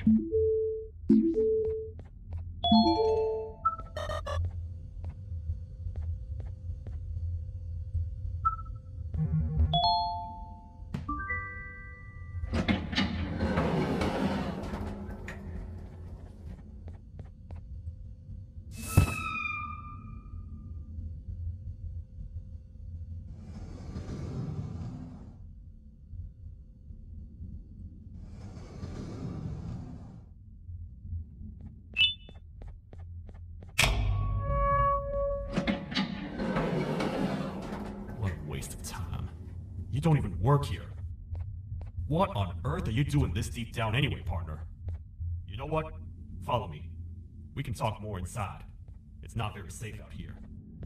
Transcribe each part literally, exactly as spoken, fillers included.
You don't even work here. What on earth are you doing this deep down anyway, partner? You know what? Follow me. We can talk more inside. It's not very safe out here.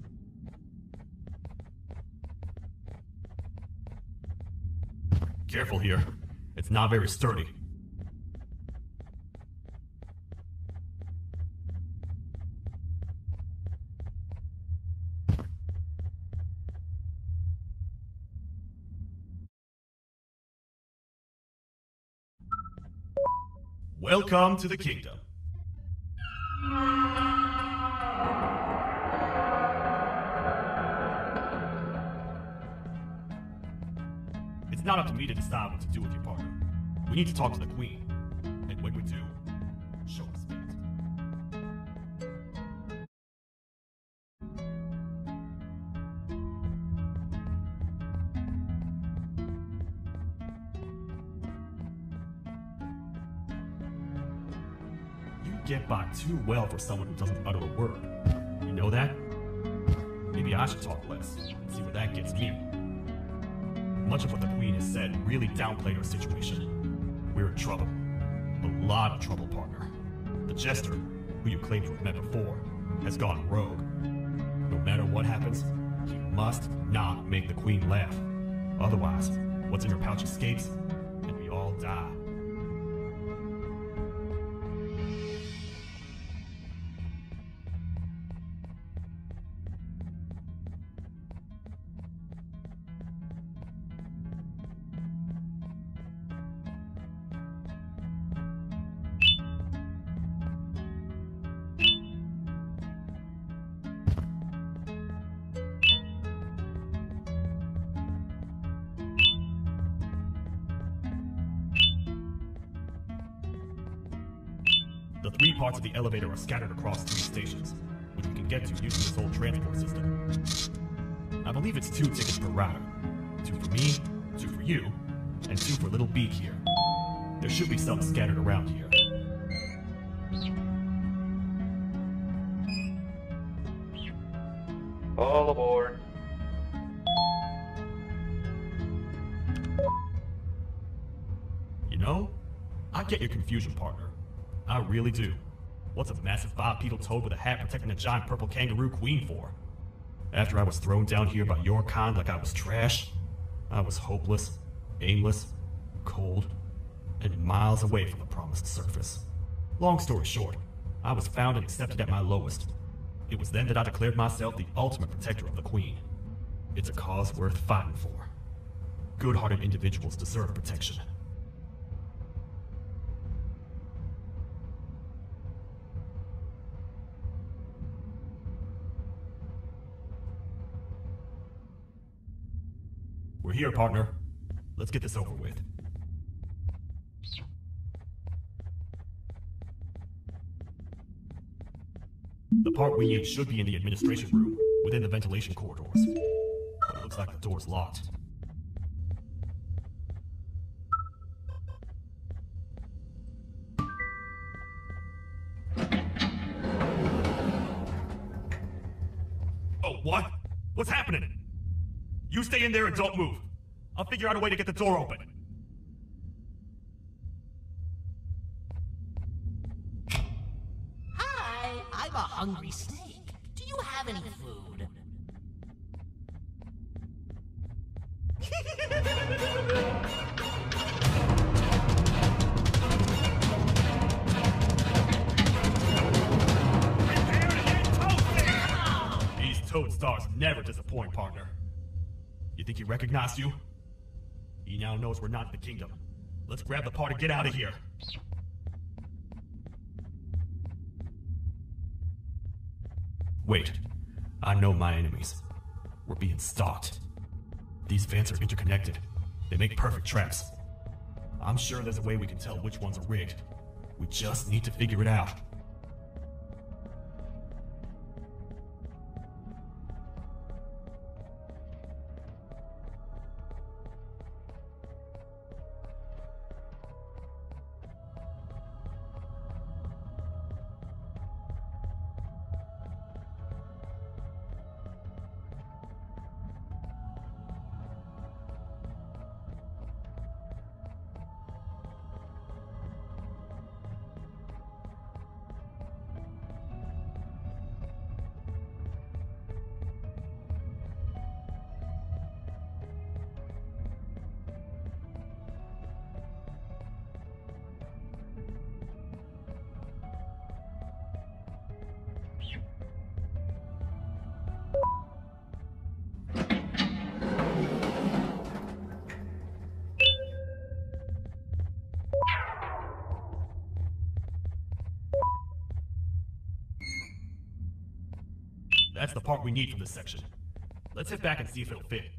Careful here. It's not very sturdy. Welcome to the kingdom. It's not up to me to decide what to do with your partner. We need to talk to the queen. And when we do, show respect. Get by too well for someone who doesn't utter a word. You know that? Maybe I should talk less and see where that gets me. Much of what the queen has said really downplayed our situation. We're in trouble. A lot of trouble, partner. The jester, who you claim to have met before, has gone rogue. No matter what happens, you must not make the queen laugh. Otherwise, what's in your pouch escapes, and we all die. The three parts of the elevator are scattered across three stations, which we can get to using this old transport system. I believe it's two tickets per router. Two for me, two for you, and two for Little Beak here. There should be some scattered around here. All aboard. You know, I get your confusion, partner. I really do. What's a massive bipedal toad with a hat protecting a giant purple kangaroo queen for? After I was thrown down here by your kind like I was trash, I was hopeless, aimless, cold, and miles away from the promised surface. Long story short, I was found and accepted at my lowest. It was then that I declared myself the ultimate protector of the queen. It's a cause worth fighting for. Good-hearted individuals deserve protection. We're here, partner. Let's get this over with. The part we need should be in the administration room, within the ventilation corridors. But it looks like the door's locked. Oh, what? What's happening? You stay in there and don't move. I'll figure out a way to get the door open. Hi, I'm a hungry snake. Do you have any food? Prepare to get toasted! These toad stars never disappoint, partner. You think he recognized you? He now knows we're not in the kingdom. Let's grab the part and get out of here. Wait, I know my enemies. We're being stalked. These vents are interconnected. They make perfect traps. I'm sure there's a way we can tell which ones are rigged. We just need to figure it out. That's the part we need from this section. Let's head back and see if it'll fit.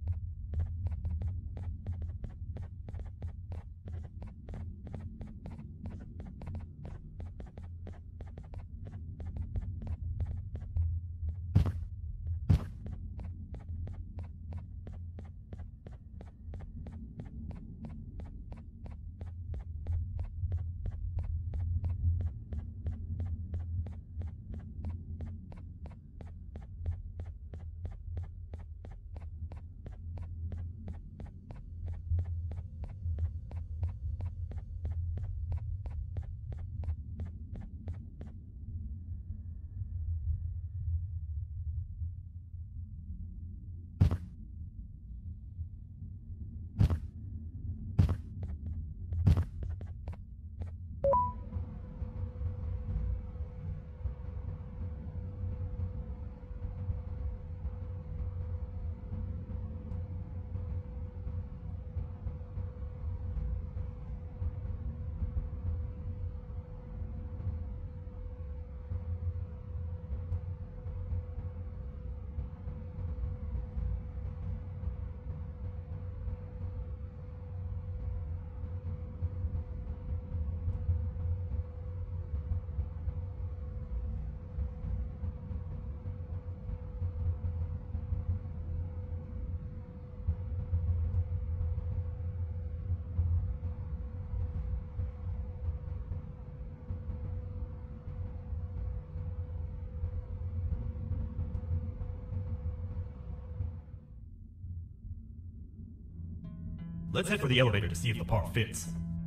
Let's head for the elevator to see if the part fits.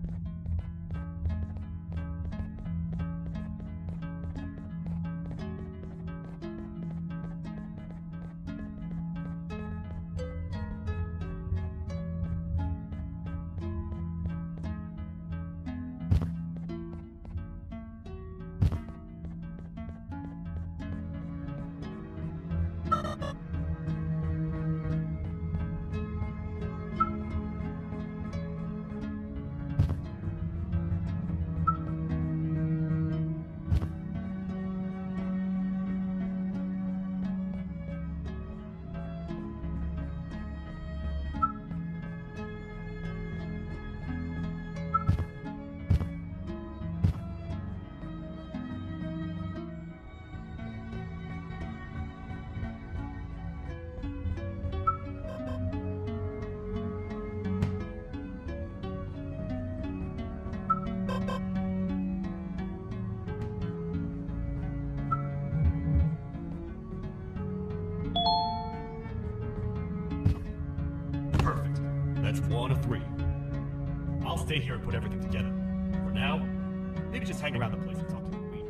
Perfect. That's one of three. I'll stay here and put everything together. For now, maybe just hang around the place and talk to the queen.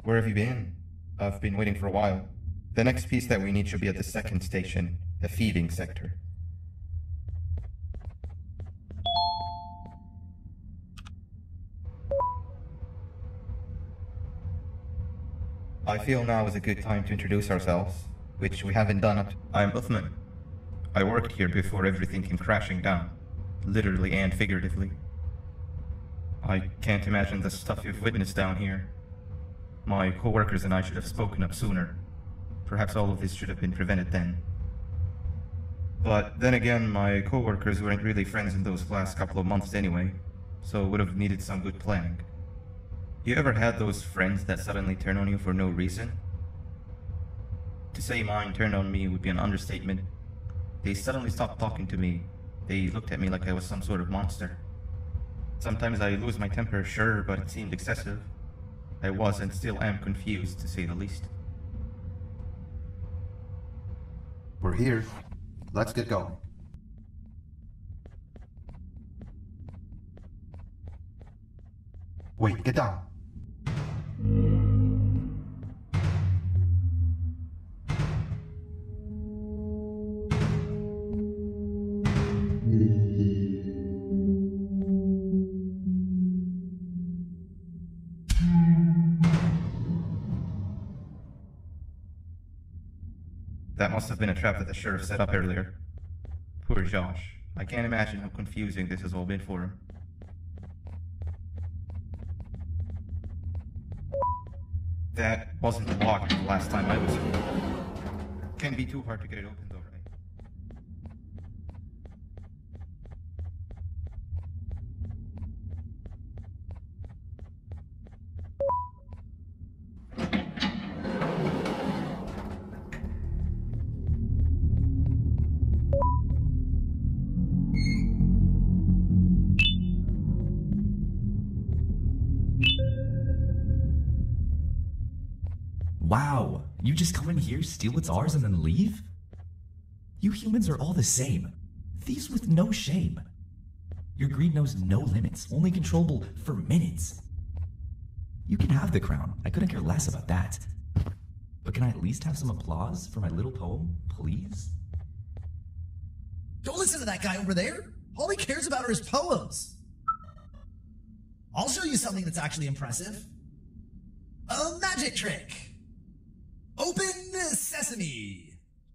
Where have you been? I've been waiting for a while. The next piece that we need should be at the second station, the feeding sector. I feel now is a good time to introduce ourselves, which we haven't done up. I'm Uthman. I worked here before everything came crashing down, literally and figuratively. I can't imagine the stuff you've witnessed down here. My co-workers and I should have spoken up sooner. Perhaps all of this should have been prevented then. But then again, my co-workers weren't really friends in those last couple of months anyway, so would have needed some good planning. You ever had those friends that suddenly turn on you for no reason? To say mine turned on me would be an understatement. They suddenly stopped talking to me. They looked at me like I was some sort of monster. Sometimes I lose my temper, sure, but it seemed excessive. I was and still am confused, to say the least. We're here. Let's get going. Wait, get down. That must have been a trap that the sheriff set up earlier. Poor Josh. I can't imagine how confusing this has all been for him. That wasn't locked the last time I was here. Can be too hard to get it open though, right? Wow, you just come in here, steal what's ours, and then leave? You humans are all the same. Thieves with no shame. Your greed knows no limits, only controllable for minutes. You can have the crown, I couldn't care less about that. But can I at least have some applause for my little poem, please? Don't listen to that guy over there. All he cares about are his poems. I'll show you something that's actually impressive. A magic trick. Open sesame.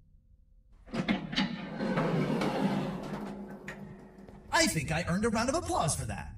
I think I earned a round of applause for that.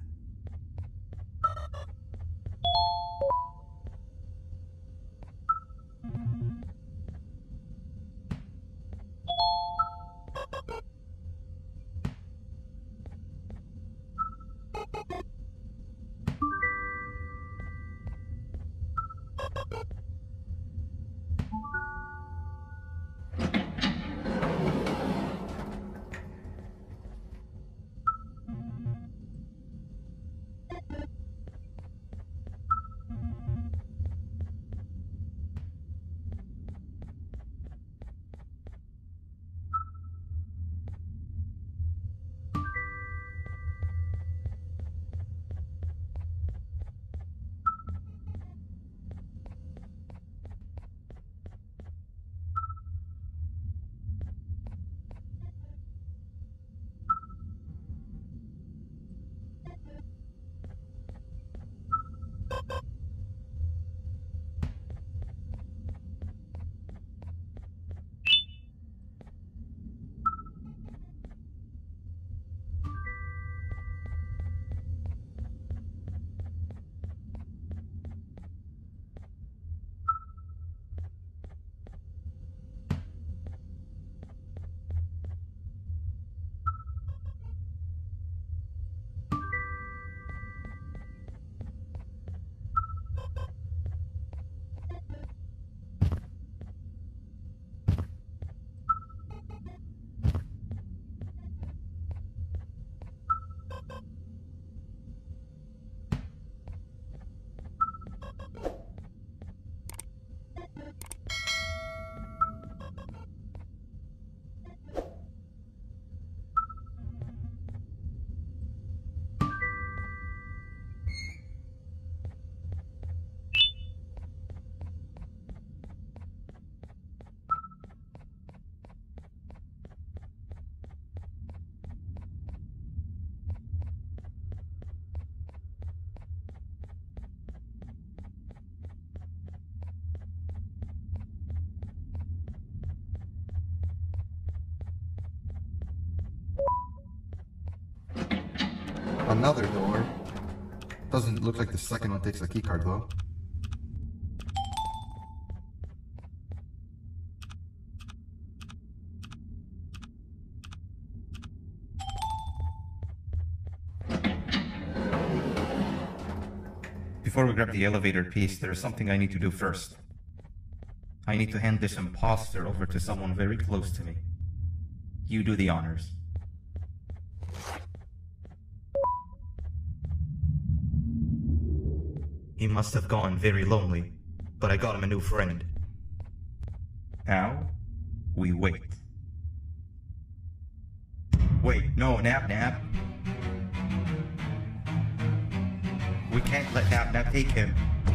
Another door. Doesn't look like the second one takes a keycard though. Before we grab the elevator piece, there's something I need to do first. I need to hand this imposter over to someone very close to me. You do the honors. He must have gotten very lonely, but I got him a new friend. Now, we wait. Wait, no, Nap Nap. We can't let Nap Nap take him.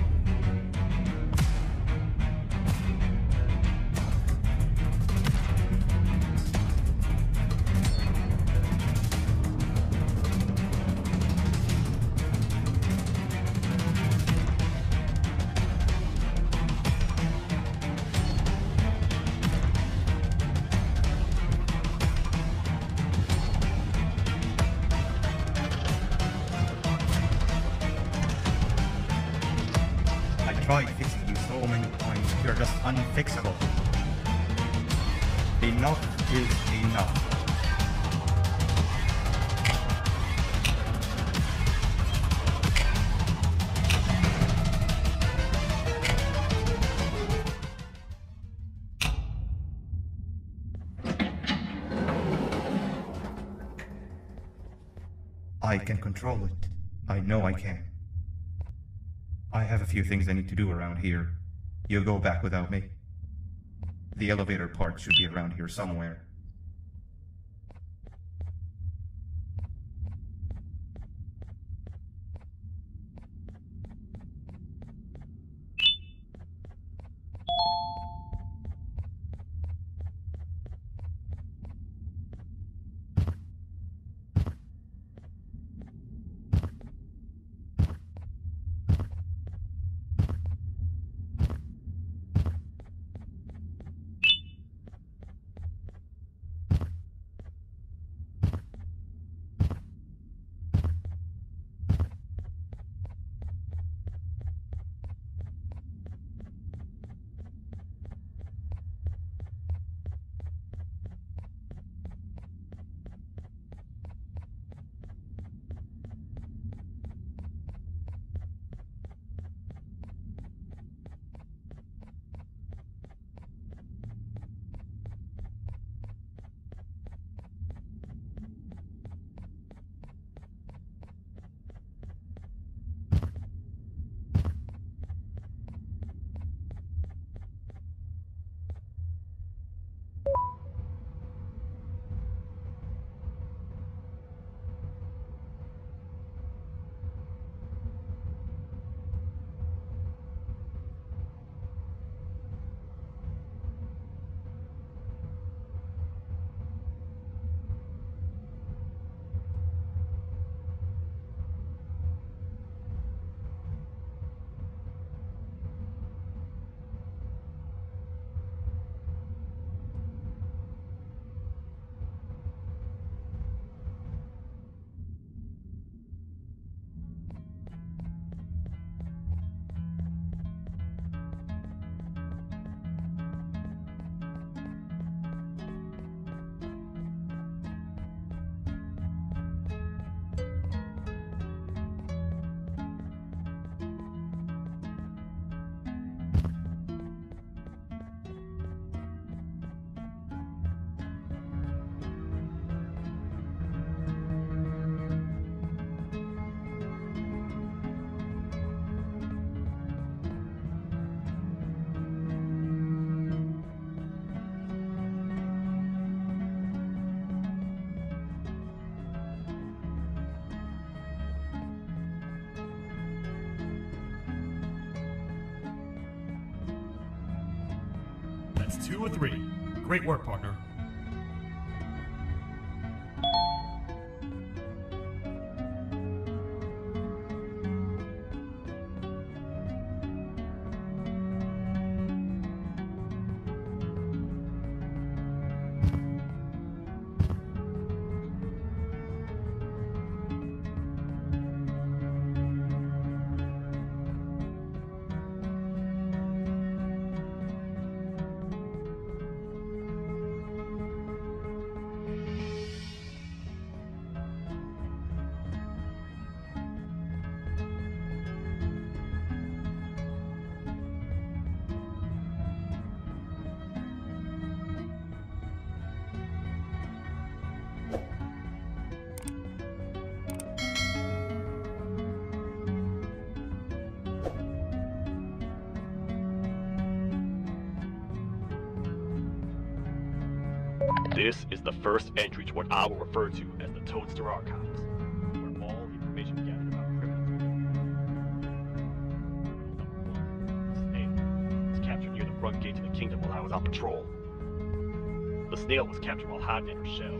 I tried fixing you so many times, you're just unfixable. Enough is enough. I can control it. I know I can. I have a few things I need to do around here. You'll go back without me. The elevator part should be around here somewhere. That's two or three. Great work, partner. This is the first entry to what I will refer to as the Toadster Archives, where all information gathered about criminals. Snail was captured near the front gate to the kingdom while I was on patrol. The snail was captured while hiding in her shell.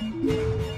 Woo!